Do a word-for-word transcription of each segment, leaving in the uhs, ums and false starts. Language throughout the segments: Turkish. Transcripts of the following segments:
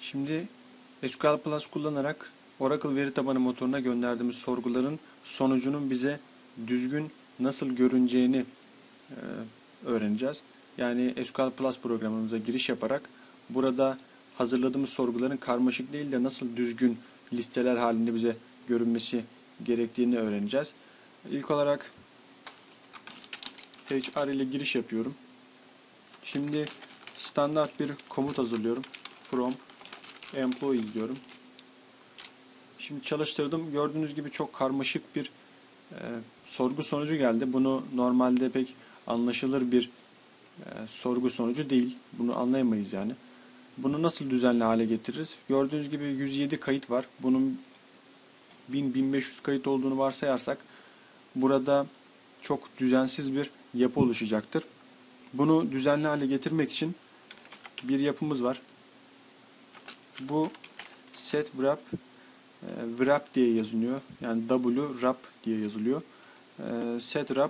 Şimdi S Q L Plus kullanarak Oracle veri tabanı motoruna gönderdiğimiz sorguların sonucunun bize düzgün nasıl görüneceğini e, öğreneceğiz. Yani S Q L Plus programımıza giriş yaparak burada hazırladığımız sorguların karmaşık değil de nasıl düzgün listeler halinde bize görünmesi gerektiğini öğreneceğiz. İlk olarak H R ile giriş yapıyorum. Şimdi standart bir komut hazırlıyorum. From employee diyorum. Şimdi çalıştırdım. Gördüğünüz gibi çok karmaşık bir e, sorgu sonucu geldi. Bunu normalde pek anlaşılır bir e, sorgu sonucu değil. Bunu anlayamayız yani. Bunu nasıl düzenli hale getiririz? Gördüğünüz gibi yüz yedi kayıt var. Bunun bin bin beş yüz kayıt olduğunu varsayarsak burada çok düzensiz bir yapı oluşacaktır. Bunu düzenli hale getirmek için bir yapımız var. Bu set wrap e, wrap diye yazılıyor. Yani W wrap diye yazılıyor. E, set wrap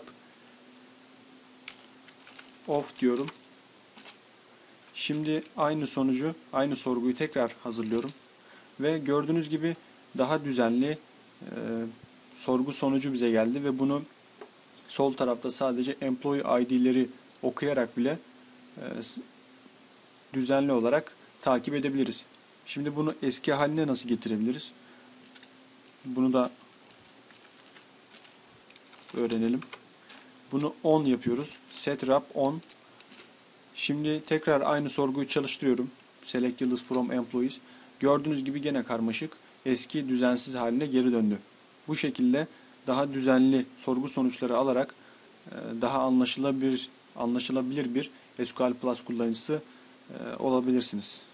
off diyorum. Şimdi aynı sonucu, aynı sorguyu tekrar hazırlıyorum. Ve gördüğünüz gibi daha düzenli e, sorgu sonucu bize geldi ve bunu sol tarafta sadece employee I D'leri okuyarak bile e, düzenli olarak takip edebiliriz. Şimdi bunu eski haline nasıl getirebiliriz? Bunu da öğrenelim. Bunu on yapıyoruz. Set wrap on. Şimdi tekrar aynı sorguyu çalıştırıyorum. Select yıldız from employees. Gördüğünüz gibi gene karmaşık. Eski düzensiz haline geri döndü. Bu şekilde daha düzenli sorgu sonuçları alarak daha anlaşılabilir, anlaşılabilir bir S Q L Plus kullanıcısı olabilirsiniz.